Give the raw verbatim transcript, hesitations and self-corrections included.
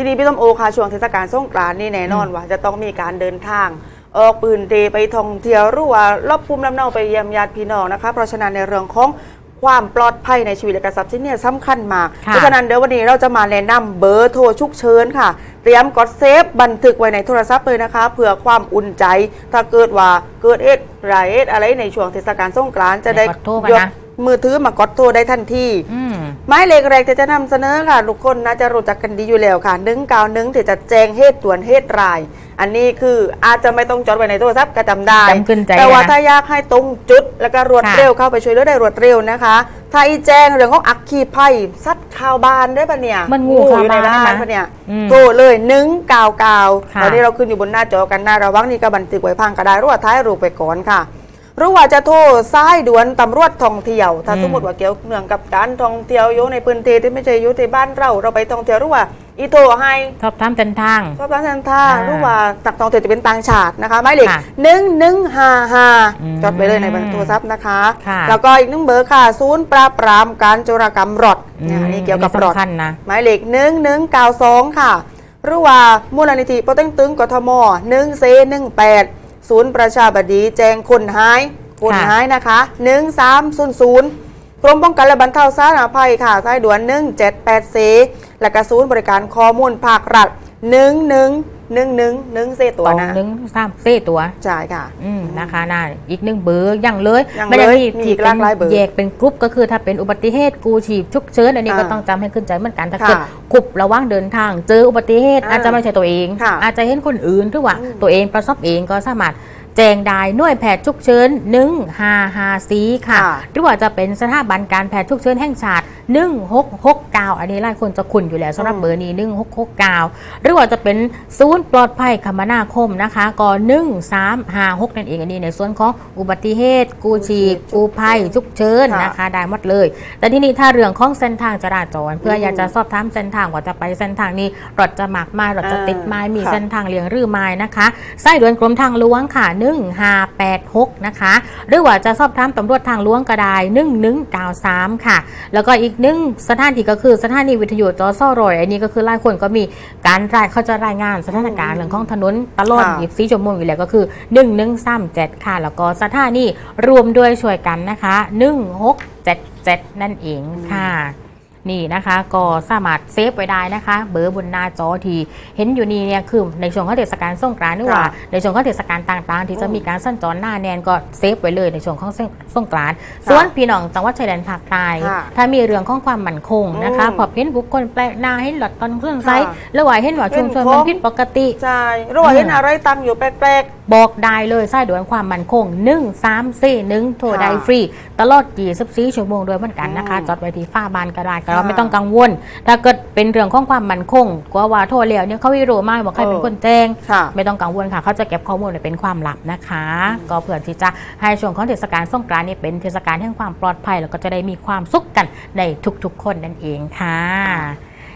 ทีนี้พี่ต้มโอค่ะช่วงเทศกาลสงกรานต์นี่แน่นอนว่าจะต้องมีการเดินทางออกปืนเดไปท่องเที่ยวหรือว่ารอบภูมิลำเนาไปเยี่ยมญาติพี่น้องนะคะเพราะฉะนั้นในเรื่องของความปลอดภัยในชีวิตและการทรัพย์สินเนี่ยสำคัญมากเพราะฉะนั้นเดี๋ยววันนี้เราจะมาแนะนำเบอร์โทรฉุกเฉินค่ะเตรียมกดเซฟบันทึกไว้ในโทรศัพท์เลยนะคะเพื่อความอุ่นใจถ้าเกิดว่าเกิดเหตุร้ายอะไรในช่วงเทศกาลสงกรานต์จะได้ยกมือถือมากดโทรได้ทันทีหมายเลขแรกที่จะนำเสนอค่ะทุกคนน่าจะรู้จักกันดีอยู่แล้วค่ะหนึ่งเก้าหนึ่งที่จะแจ้งเหตุด่วนเหตุร้ายอันนี้คืออาจจะไม่ต้องจดไว้ในโทรศัพท์ก็จำได้แต่ว่าถ้าอยากให้ตรงจุดแล้วก็รวดเร็วเข้าไปช่วยเหลือได้รวดเร็วนะคะถ้าอีแจ้งเรื่องของอัคคีภัยซัดข่าวบ้านได้ปะเนี่ยมันงูอยู่ในบ้านปะเนี่ยโทรเลยหนึ่งเก้าเก้าตอนนี้เราขึ้นอยู่บนหน้าจอกันนะระวังนี่ก็บันทึกไว้พังก็ได้หรือว่าท้ายรูปไปก่อนค่ะหรือว่าจะโทรสายด่วนตำรวจท่องเที่ยวถ้าสมมติว่าเกี่ยวเนื่องกับการท่องเที่ยวอยู่ในพื้นที่ที่ไม่ใช่อยู่ในบ้านเราเราไปท่องเที่ยวหรือว่าอีโทรให้ชอบทำเส้นทางชอบทำเส้นทางหรือว่าตักท่องเที่ยวจะเป็นต่างชาตินะคะหมายเลขหนึ่งหนึ่งห้าห้าจดไปเลยในโทรศัพท์นะคะแล้วก็อีกหนึ่งเบอร์ค่ะศูนย์ปราบปรามการโจรกรรมรถนี่เกี่ยวกับรถหมายเลขหนึ่งหนึ่งเก้าสองค่ะหรือว่ามูลนิธิโปรเต็งตึงกทมหนึ่งเซหนึ่งแปดศูนย์ประชาบดีแจ้งคนหายคนหายนะคะหนึ่งสามศูนย์ศูนย์กรมป้องกันและบรรเทาสาธารณภัยค่ะสายด่วนหนึ่งเจ็ดแปดเซและกระศูนย์บริการข้อมูลภาครัฐหนึ่งหนึ่งหนึ่งหนึ่งหนึ่งเซตัวนะหนึ่งสามเซตัวใช่ค่ะอืมนะคะน่าอีกหนึ่งเบอร์ยังเลยไม่ได้มีมีหลากหลายเบอร์แยกเป็นกรุ๊ปก็คือถ้าเป็นอุบัติเหตุกู้ชีพฉุกเฉินอันนี้ก็ต้องจำให้ขึ้นใจเหมือนกันถ้าเกิดกรุ๊ประหว่างเดินทางเจออุบัติเหตุอาจจะไม่ใช่ตัวเองอาจจะเห็นคนอื่นหรือว่าตัวเองประสบเองก็สามารถแจ้งได้หน่วยแพทย์ฉุกเฉินหนึ่งห้าห้าสี่ค่ะหรือว่าจะเป็นสถาบันการแพทย์ฉุกเฉินแห่งชาติหนึ่งหกหกเก้าอันนี้หลายคนจะคุ้นอยู่แล้วสำหรับเบอร์นี้หนึ่งหกหกเก้าหรือว่าจะเป็นศูนย์ปลอดภัยคมนาคมนะคะก็หนึ่งสามห้าหกนั่นเองอันนี้ในส่วนของอุบัติเหตุกู้ชีพกู้ภัยฉุกเฉินนะคะได้หมดเลยแต่ที่นี่ถ้าเรื่องของเส้นทางจราจรเพื่ออยากจะสอบถามเส้นทางว่าจะไปเส้นทางนี้รถจะหมากไม้รถจะติดไม้มีเส้นทางเลี่ยงหรือไม้นะคะสายด่วนกรมทางหลวงค่ะหนึ่งห้าแปดหกนะคะหรือว่าจะสอบถามตำรวจทางหลวงก็ได้หนึ่งหนึ่งเก้าสามค่ะแล้วก็อีกหนึ่งสถานที่ก็คือสถานีวิทยุจอซ่อรอยอันนี้ก็คือหลายคนก็มีการรายเขาจะรายงานสถานการณ์เรื่องของถนนตลอดยี่สิบสี่ชั่วโมงอยู่แล้วก็คือหนึ่งหนึ่งสามเจ็ดค่ะแล้วก็สถานีรวมด้วยช่วยกันนะคะหนึ่งหกเจ็ดเจ็ดนั่นเองค่ะนี่นะคะก็สามารถเซฟไว้ได้นะคะเบอร์บนหน้าจอที่เห็นอยู่นี่เนี่ยคือในช่วงของเทศกาลสงกรานต์นี่ว่าในช่วงของเทศกาลต่างๆที่จะมีการสัญจรหน้าแนนก็เซฟไว้เลยในช่วงของสงกรานต์ส่วนพี่น้องจังหวัดชายแดนภาคใต้ถ้ามีเรื่องของความมั่นคงนะคะพอเห็นบุคคลแปลกหน้าเห็นหลอดตอนเครื่องไซส์แล้วว่าเห็นว่าชุมชนมันผิดปกติใช่หรือว่าเห็นอะไรตั้งอยู่แปลกๆบอกได้เลยสายด่วนความมั่นคงหนึ่งสามสี่หนึ่งโทรได้ฟรีตลอดยี่สิบสี่ชั่วโมงด้วยเหมือนกันนะคะจอดไว้ที่ฝ้าบ้านก็ได้ก็เราไม่ต้องกังวลถ้าเกิดเป็นเรื่องของความมั่นคงกว่าว่าโทรแล้วเนี่ยเขาวิโรมาบอกใครเป็นคนแจ้งไม่ต้องกังวลค่ะเขาจะเก็บข้อมูลเป็นความลับนะคะก็เพื่อที่จะให้ช่วงของเทศกาลสงกรานต์นี่เป็นเทศกาลแห่งความปลอดภัยแล้วก็จะได้มีความสุขกันในทุกๆคนนั่นเองค่ะ